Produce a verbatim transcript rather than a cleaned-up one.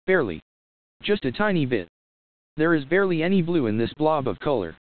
Barely. Just a tiny bit. There is barely any blue in this blob of color.